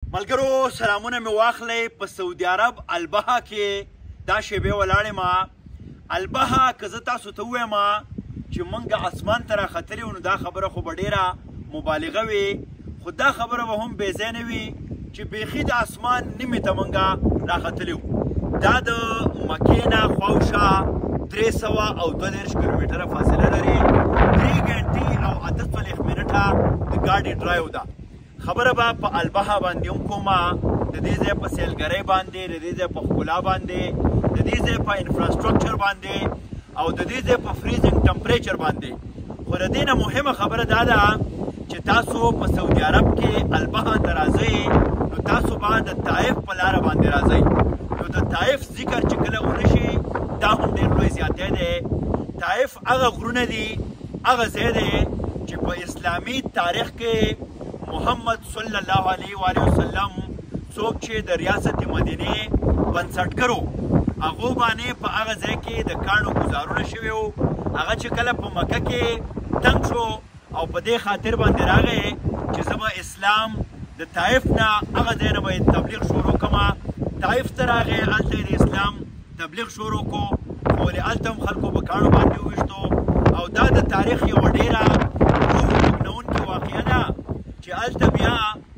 ملګرو سلامونه مې واخلئ. په سعودي عرب البها کې دا شیبې ولاړې ما البها که زه تاسو ته ووایم چې موږ اسمان ته راختلي وو نو دا خبره خو به ډېره مبالغه وي، خو دا خبره به هم بې ځای نه وي چې بیخي د اسمان نیمې ته موږ راختلي وو. دا د مکې نه خواوشا 332 کیلومتره فاصله لري. 3 غنټې او 48 منټه د ګاډي ډرایو ده. خبره به په البها باندې هم کومه، د دې ځای په سیلګرۍ باندې، د دې ځای په ښکلا باندې، د دې ځای په انفراسټرکچر باندې او د دې ځای په فریزینګ ټمپریچر باندې. خو د دې نه مهمه خبره دا ده چې تاسو په سعودي عرب کې البها ته راځئ نو تاسو به د طائف په لاره باندې راځئ. نو د طائف ذکر چې کله ونشي دا هم ډېر لوی زیاتی دی. طائف هغه غرونه دي، هغه ځای دی چې په اسلامي تاریخ کې محمد صلی الله علیه و وسلم څوک چې د ریاست مدینې بنسټګر وو هغو باندې په هغه ځای کې د کاڼو ګزارونه شوي وو. هغه چې کله په مکه کې تنګ شو او په دې خاطر باندې راغی چې زه به اسلام د طائف نه هغه ځای نه به تبلیغ شروع کړم. طائف ته راغی، هلته یې د اسلام تبلیغ شروع کړو، خو ولې هلته هم خلکو په کاڼو باندې وویشتو. او دا د تاریخ یوه ډېره روح وګنونکې واقعه ده چې هلته بیا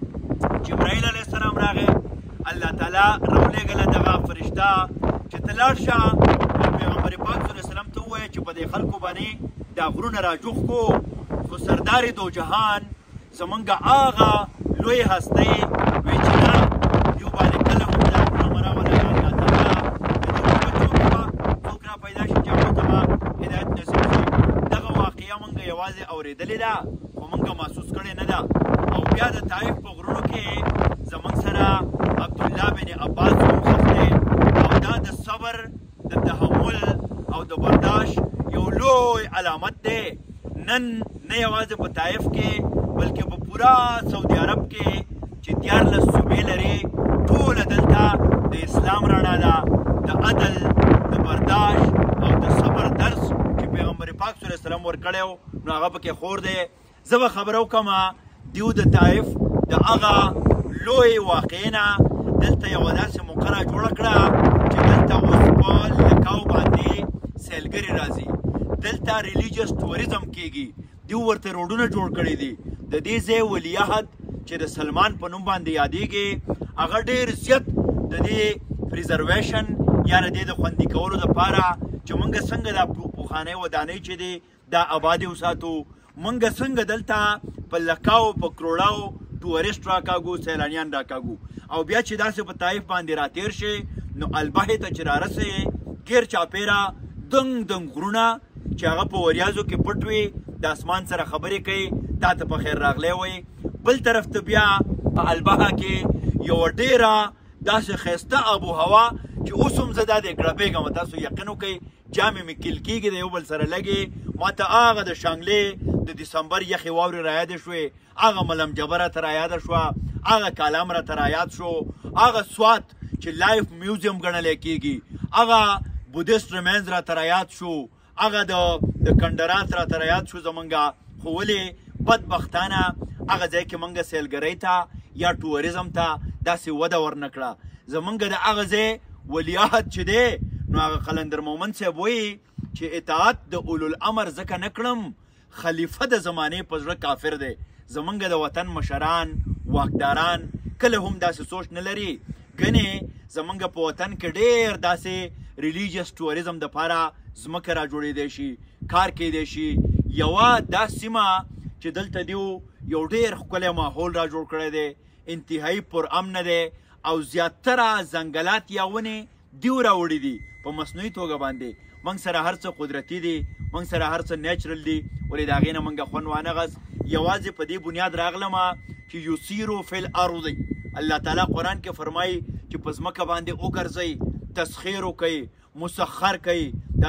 جبرائیل علیه السلام راغی، الله تعالی راولېږله دغه فرشته چې ته لاړ شه او پیغمبر پاک صلی الله علیه وسلم ته ووایه چې په دې خلکو باندې دا غرونه راجوخ کړو. خو سردار دو جهان زمونږ هغه لوی هستی وایي چې نه یو باندې کله هم دا غرونه مه راولګه، الله تعالی د دې بچو کې به څوک را پیدا شي چې هغو ته به هدایت نصیب شي. دغه واقعه موږ یوازې اورېدلې ده خو موږ محسوس کړې نه ده. او بیا د طائف په غرونو کې زموږ سره عبدالله بن عباس هم ښخ دی. او دا د صبر، د تحمل او د برداشت یو لوی علامت دی. نن نه یوازې په طائف کې بلکې په پورا سعودي عرب کې چې 14 صوبې لري، ټوله دلته د اسلام رڼا ده، د عدل، د برداشت او د صبر درس چې پیغمبر پاک صلی الله علیه وسلم ورکړی و نو هغه پکې خور دی. زه به خبره وکړم دیو د طائف د هغه لوی واقعې نه دلته یوه داسې موقع را جوړه کړه چې دلته اوس په لکاو باندې سیلګري راځي، دلته ریلیجیس ټوریزم کیږي. دیو ورته روډونه جوړ کړي دي. د دې ځای ولیعهد چې د سلمان په نوم باندې یادېږي هغه ډېر زیات د دې پریزرویشن یا د دې د خوندي کولو دپاره چې موږ څنګه دا پخوانۍ ودانۍ چې دی دا آبادې وساتو، موږ څنګه دلته په لکاو په کروړاو ټورسټ راکاږو، سیلانیان راکاږو. او بیا چې داسې په طائف باندې راتېر شي نو البحې ته چې رارسئ ګیر چاپېره دنګ دنګ غرونه چې هغه په وریازو کې پټ وي، د اسمان سره خبرې کوي، تا ته په خیر راغلی وایي. بل طرف ته بیا په البحه کې یوه ډېره داسې ښایسته آب و هوا چې اوس هم زه دا دی ګړبېږم. تاسو یقین وکئ جامې مې کیل کېږي د یو بل سره لګې. ما ته هغه د شانګلې د دسمبر یخې واورې رایادې شوې، هغه ملم جبه راته رایاده شوه، هغه کالام راته رایاد شو، هغه سوات چې لایف میوزیم ګڼلی کېږي، هغه بودیست ریمینز راته رایاد شو، هغه د کندرات راته رایاد شو زمونږ. خو ولې بدبختانه هغه ځای کې موږ سیلګرۍ ته یا ټوریزم ته داسې وده ورنه کړه. زمونږ د هغه ځای ولیعهد چې دی نو هغه قلندر مومن صاحب وایي چې اطاعت د اولوالامر ځکه نه کړم، خلیفه د زمانې په زړه کافر دی. زمونږ د وطن مشران واکداران کله هم داسې سوچ نه لري. ګنې زمونږ په وطن کې ډېر داسې ریلیجیس ټوریزم دپاره ځمکه را جوړېدی شي، کار کیدی شي. یوه دا سیمه چې دلته دیو یو ډېر ښکلی ماحول را جوړ کړی دی، انتهایی پرامنه دی او زیاتره ځنګلات یا ونې دیو راوړي دي په مصنوعي توګه باندې. موږ سره هر څه قدرتي دي، موږ سره هر څه نیچرل دي، ولې د هغې نه موږ خوند وانغست. یوازې په دې بنیاد راغلم چې یسیرو فی الارض، الله تعالی قرآن کې فرمایي چې په ځمکه باندې وګرځئ، تسخیر وکئ، مسخر کئ، دا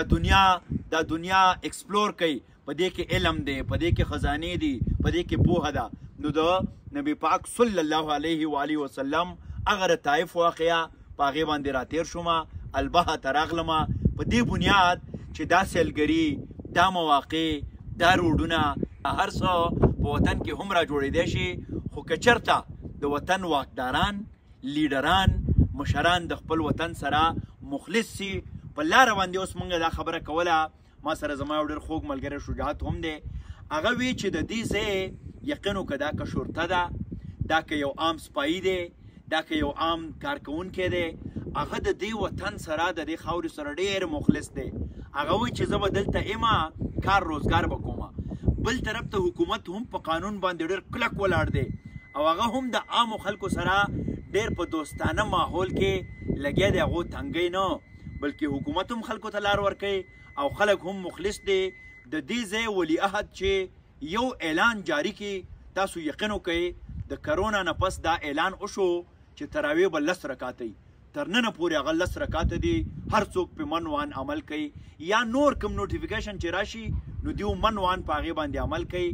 دنیا ایکسپلور کئ. په دې کې علم دی، په دې کې خزانې دي، په دې کې پوهه ده. نو د نبی پاک صلی الله علیه و آله وسلم هغه د طائف واقعه په هغې باندې راتېر شومه، البحه ته راغلمه په دې بنیاد چې دا سیلګري، دا مواقع، دا روډونه هر څه په وطن کې هم را جوړېدی شي. خو که چېرته د وطن واکداران لیډران مشران د خپل وطن سره مخلص سي په لاره باندې اوس موږ دا خبره کوله ما سره زما یو ډېر خوږ ملګری شجاعت هم دی هغه وی چې د دې ځای یقین وکړه دا که شرطه ده دا که یو عام سپایي دی دا که یو عام کارکوونکی دی هغه د دې وطن سره د دې خاورې سره ډېر مخلص دی هغه وایي چې زه به دلته ایمه کار روزګار به کومه بل طرف ته حکومت هم په قانون باندې ډېر کلک ولاړ دی او هغه هم د عامو خلکو سره ډېر په دوستانه ماحول کې لګیا دی هغو تنګی نه بلکې حکومت هم خلکو ته لار ورکوي او خلک هم مخلص دی د دې ځای ولی عهد چې یو اعلان جاری کړي تاسو یقین وکړئ د کرونا نه پس دا اعلان وشو چې تراویح به 10 رکعته تر ننه پورې هغه 10 رکعته دي هر څوک په منوان عمل کوي یا نور کوم نوټیفیکیشن چې راشي نو دیو منوان په هغې باندې عمل کوي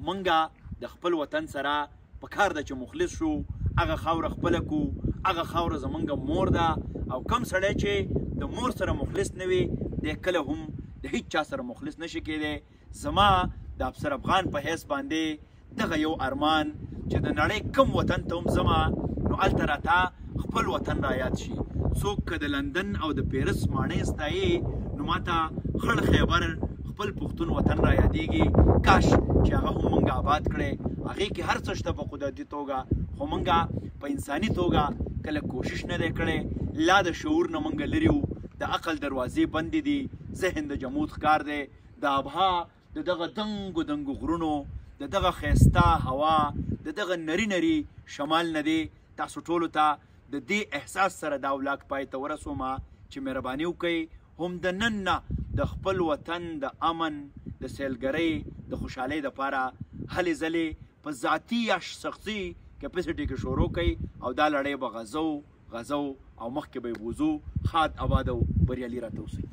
منګه د خپل وطن سره په کار ده چې مخلص شو هغه خاوره خپله کو هغه خاوره زمونږ مور ده او کم سړی چې د مور سره مخلص نه وي دی کله هم د هیڅ چا سره مخلص نشي کېدی زما د افسر افغان په حیث باندې دغه یو ارمان چې د نړۍ کم وطن ته هم ځمه نو هلته راته خپل وطن رایاد شي څوک که د لندن او د پیرس ماڼۍ ستایي نو ماته خړ خیبر خپل پښتون وطن رایادېږي کاش چې هغه هم موږ آباد کړی هغې کې هر څه شته په قدرتي توګه خو موږ په انساني توګه کله کوشش نه دی کړی لا د شعور نه موږ لرې وو د عقل دروازې بندې دي ذهن د جمود ښکار دی د ابها د دغه دنګو دنګو غرونو د دغه ښایسته هوا د دغه نري نري شمال نه دی تاسو ټولو ته د دې احساس سره دا ولاګ پای ته ورسومه چې مهرباني وکړئ هم د نن نه د خپل وطن د امن د سیلګرۍ د خوشحالۍ دپاره هلې ځلې په ذاتي یا شخصي کیپسټي کې شروع کړئ او دا لړۍ به غزو او مخکې به یې بوځو ښاد آباد او بریالي راته اوسئ